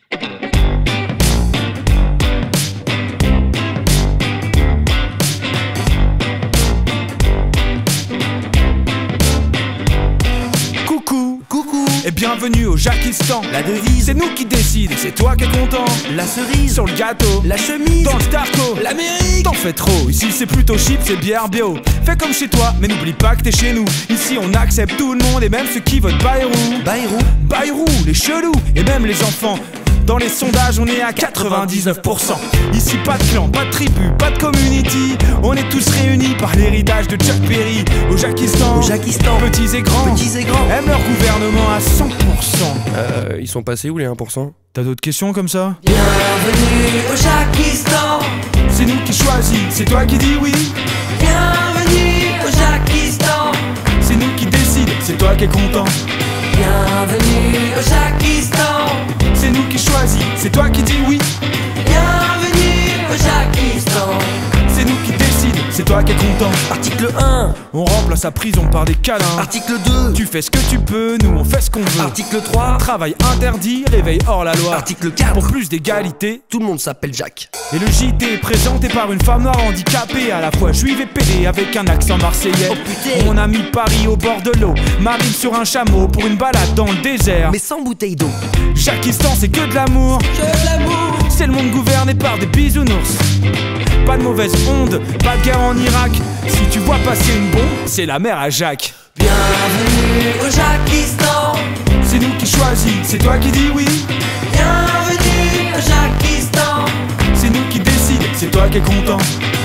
Et bienvenue au Jackistan. La devise, c'est nous qui décident, c'est toi qui es content. La cerise sur le gâteau, la chemise dans le Starco, l'Amérique. T'en fais trop, ici c'est plutôt chips et bière bio. Fais comme chez toi, mais n'oublie pas que t'es chez nous. Ici on accepte tout le monde et même ceux qui votent Bayrou. Bayrou, les chelous et même les enfants. Dans les sondages, on est à 99%. Ici, pas de clan, pas de tribu, pas de community. On est tous réunis par l'héritage de Chuck Berry. Au Jackistan, petits et grands aiment leur gouvernement à 100%. Ils sont passés où les 1%? T'as d'autres questions comme ça? Bienvenue au Jackistan. C'est nous qui choisis, c'est toi qui dis oui. Bienvenue au Jackistan. C'est nous qui décide, c'est toi qui es content. Bienvenue au Jackistan. C'est nous qui choisis, c'est toi qui dis oui. Bienvenue au Jackistan. C'est nous qui décide, c'est toi qui es content. Article 1. On remplace sa prison par des câlins. Article 2. Tu fais ce que tu peux, nous on fait ce qu'on veut. Article 3. Travail interdit, réveil hors la loi. Article 4. Pour plus d'égalité, Tout le monde s'appelle Jack. et le JT présenté par une femme noire handicapée, à la fois juive et pédée avec un accent marseillais. Oh putain. On a mis Paris au bord de l'eau, Marine sur un chameau pour une balade dans le désert. Mais sans bouteille d'eau. Jackistan c'est que de l'amour, c'est le monde gouverné par des bisounours. Pas de mauvaise onde, pas de guerre en Irak. Si tu vois passer une bombe, c'est la mère à Jacques. Bienvenue au Jackistan. C'est nous qui choisis, c'est toi qui dis oui. Bienvenue au Jackistan. C'est nous qui décide, c'est toi qui es content.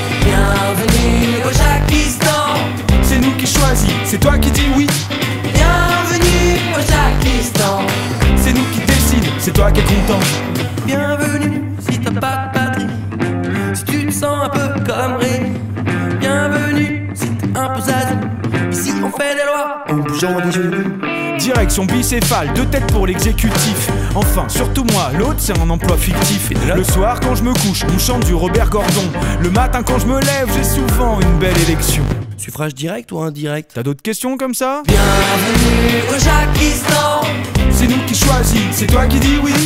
Bienvenue au Jackistan. C'est nous qui choisis, c'est toi qui dis oui. Bienvenue au Jackistan. C'est nous qui décide, c'est toi qui es content. Bienvenue si t'as pas de patrie, si tu te sens un peu comme Rémi. Bienvenue si t'es un peu zazu. Ici on fait des lois en bougeant des genoux. Direction bicéphale, deux têtes pour l'exécutif. Enfin, surtout moi, l'autre c'est un emploi fictif. Le soir quand je me couche, on chante du Robert Gordon. Le matin quand je me lève, j'ai souvent une belle élection. Suffrage direct ou indirect? T'as d'autres questions comme ça? Bienvenue au Jackistan. C'est nous qui choisis, c'est toi qui dis oui.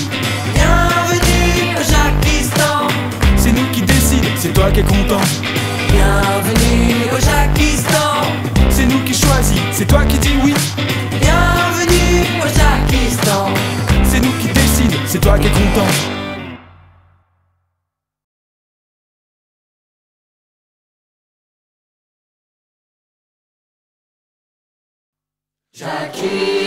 Bienvenue au Jackistan. C'est nous qui décide, c'est toi qui es content. Bienvenue au Jackistan. C'est nous qui choisis, c'est toi qui dis oui. Bienvenue au Jackistan. C'est nous qui décide, c'est toi qui es content. Jackie.